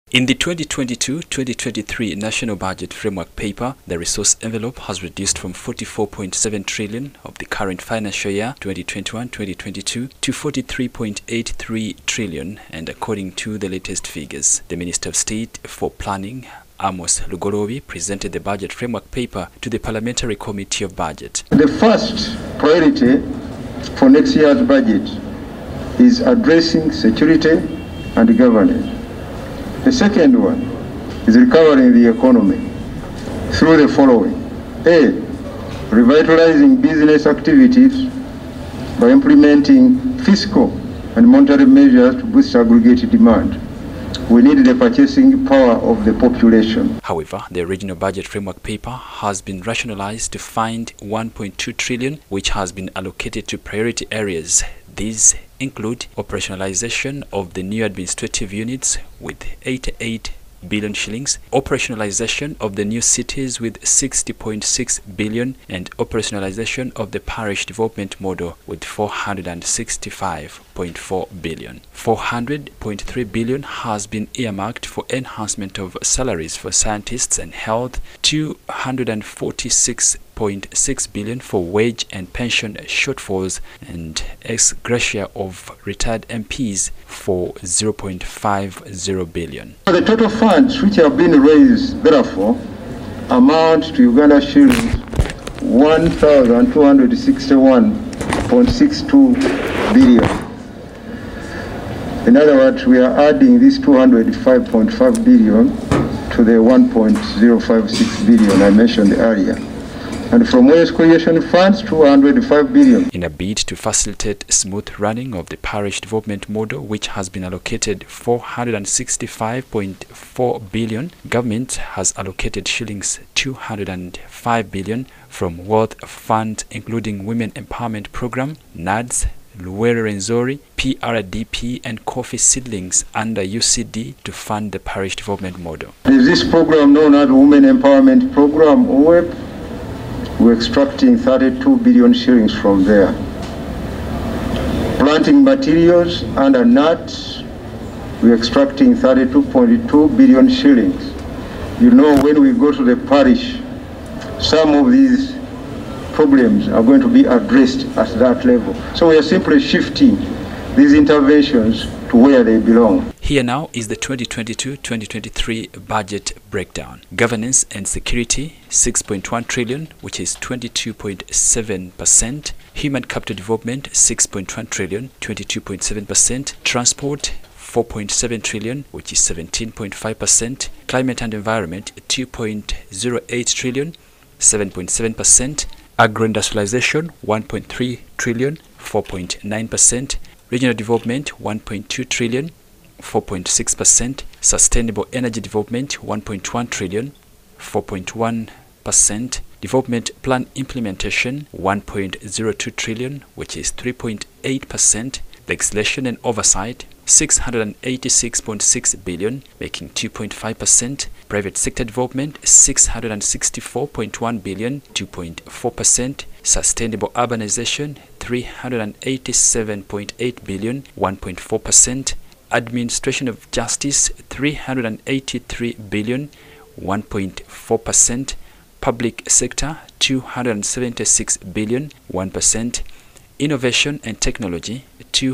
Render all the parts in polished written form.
In the 2022-2023 National Budget Framework Paper, the resource envelope has reduced from 44.7 trillion of the current financial year 2021-2022 to 43.83 trillion, and according to the latest figures, the Minister of State for Planning, Amos Lugorobi, presented the budget framework paper to the Parliamentary Committee of Budget. The first priority for next year's budget is addressing security and governance. The second one is recovering the economy through the following. A, revitalizing business activities by implementing fiscal and monetary measures to boost aggregate demand. We need the purchasing power of the population. However, the original budget framework paper has been rationalized to find 1.2 trillion, which has been allocated to priority areas. These include operationalization of the new administrative units with 88 billion shillings, operationalization of the new cities with 60.6 billion, and operationalization of the parish development model with 465.4 billion. 400.3 billion has been earmarked for enhancement of salaries for scientists and health, 246.6 billion for wage and pension shortfalls, and ex gratia of retired MPs for 0.50 billion. The total funds which have been raised, therefore, amount to Uganda shillings 1,261.62 billion. In other words, we are adding this 205.5 billion to the 1.056 billion I mentioned earlier. And from Waste Creation Funds, 205 billion. In a bid to facilitate smooth running of the parish development model, which has been allocated 465.4 billion, government has allocated shillings 205 billion from Wealth Fund, including Women Empowerment Program, NADS, Luwere Renzori, PRDP, and Coffee Seedlings under UCD to fund the parish development model. Is this program known as Women Empowerment Program, WEP? We're extracting 32 billion shillings from there. Planting materials under nuts, we're extracting 32.2 billion shillings. You know, when we go to the parish, some of these problems are going to be addressed at that level. So we are simply shifting these interventions to where they belong. Here now is the 2022-2023 budget breakdown. Governance and security, 6.1 trillion, which is 22.7%. Human capital development, 6.1 trillion, 22.7%. Transport, 4.7 trillion, which is 17.5%. Climate and environment, 2.08 trillion, 7.7%. Agro-industrialization, 1.3 trillion, 4.9%. Regional development, 1.2 trillion, 4.6%. Sustainable energy development, 1.1 trillion, 4.1%. Development plan implementation, 1.02 trillion, which is 3.8%. Legislation and oversight, 686.6 billion, making 2.5%. Private sector development, 664.1 billion, 2.4%. Sustainable urbanization, 387.8 billion, 1.4%. Administration of justice, 383 billion, 1.4%. Public sector, 276 billion, 1%. Innovation and technology,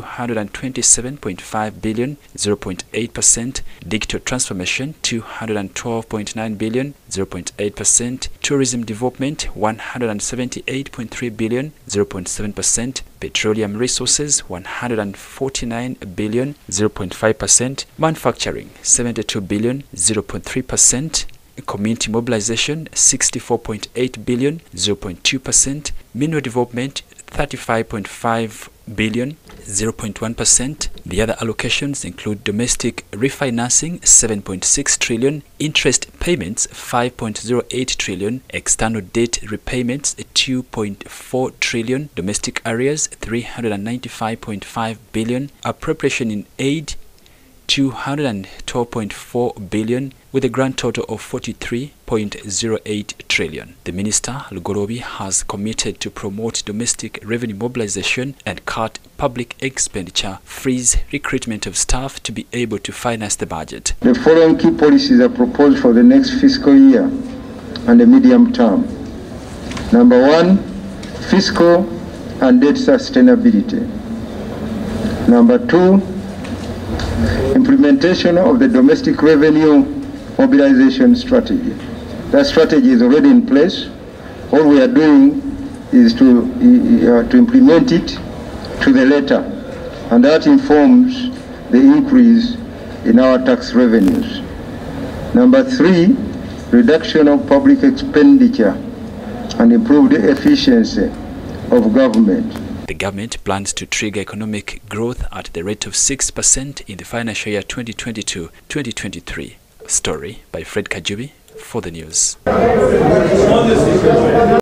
227.5 billion, 0.8%. Digital transformation, 212.9 billion, 0.8%. Tourism development, 178.3 billion, 0.7%. Petroleum resources, 149 billion, 0.5%. Manufacturing, 72 billion, 0.3%. Community mobilization, 64.8 billion, 0.2%. Mineral development, 35.5 billion, 0.1%. The other allocations include domestic refinancing, 7.6 trillion, interest payments, 5.08 trillion, external debt repayments, 2.4 trillion, domestic arrears, 395.5 billion, appropriation in aid, 212.4 billion with a grand total of 43.08 trillion. The minister, Lugorobi, has committed to promote domestic revenue mobilization and cut public expenditure, freeze recruitment of staff to be able to finance the budget. The following key policies are proposed for the next fiscal year and the medium term. Number one, fiscal and debt sustainability. Number two, implementation of the domestic revenue mobilization strategy. That strategy is already in place. All we are doing is to implement it to the letter, and that informs the increase in our tax revenues. Number three, reduction of public expenditure and improved efficiency of government. The government plans to trigger economic growth at the rate of 6% in the financial year 2022-2023. Story by Fred Kajubi for the news.